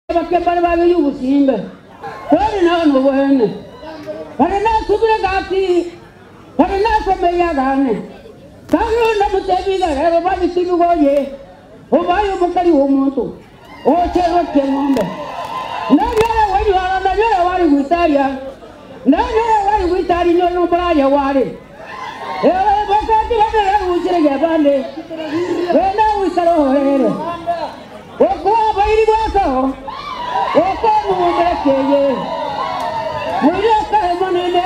bakembale babe yubusimbe bari nano bwene bari nasubire Ghati bari nasomeya gane kandi ndamutebiga rero babisibigoye ubaye umukari w'umuntu ochero kemombe nanyora wanyora nanyora wari gwitaria nanyora wari gwitari nyono braya wari bakati bana ushirege bande wena wisaro here okwa bayiri bwako okwa mumbekeye muri akahemanene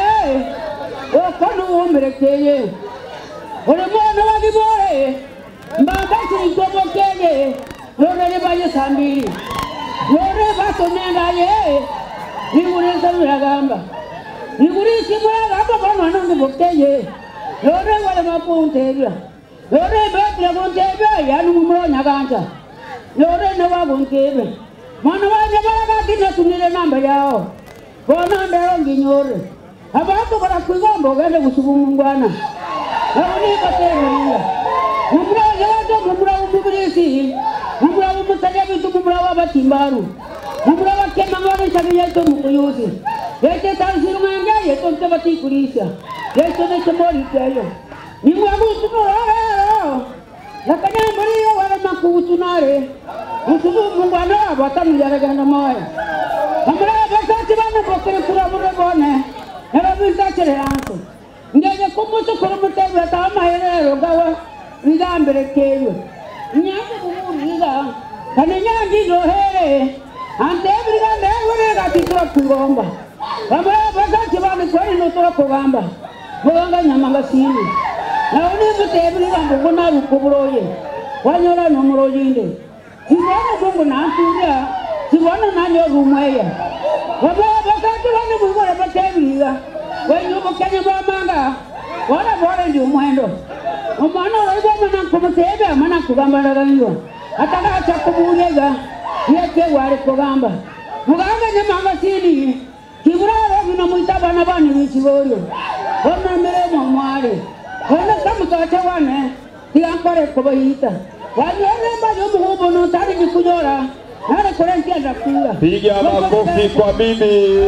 okwa mumbekeye ore mwana wagibore mbamba kirigobokeye lore baye sambiri lore batonengaye nigurisa biragamba nigurisi biragamba bana ngibokeye lore wale mapuntebya lore betya bontebya yanu mumonya ganja lore ne wabontebe mwana Wanyabhala gakina tunile namba yao bona ndero nginyore abantu barakwigombo gende gusubumungwana aboni baterera mumura yato mumura umubirisi mumura umusajja bitu mumura wabatimbaru mumura bakema ngone chabiyeto mukuyuzi yete tanzirumanga yeto tabati kulisha yeto ne chomori kayo ni mwabu tunoro lakanya mburiyo wala makutunare usubu mungwana batamuyaragana moya amara bakati bana bokere kura murabone era bizakere yanko ngeje kumutu kurumutebe tamaherero gawa ngambere keyo nyange bumuriga kane nyangi dohere ante brigande wore gatitwa kugomba amara bakati bana kwani notoro kugamba muganga nyamanga sini naone mutebri ngambo kuna rukuburoye wanyora no murojinde sibona bongo nantuya sibona nanyo rumweya baba bakati bana mugora batebriga wenyo bokanya bamanga wala bora ndi umwendo umwana waibo mana kumutebe mana kugamba ndaganywa ataka chakubulega yeke wale kugamba muganga nyamanga sini kiburaro bino muitabana bani bichigorio bona mbere mwale bona kamukacha wane tiankore kubayita wanyone mbayo muhubo no tari kujora nare korentia ndakura piga makofi kwa bibi.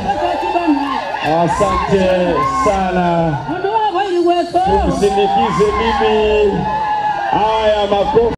Asante sana, tumsindikize bibi. Haya makofi.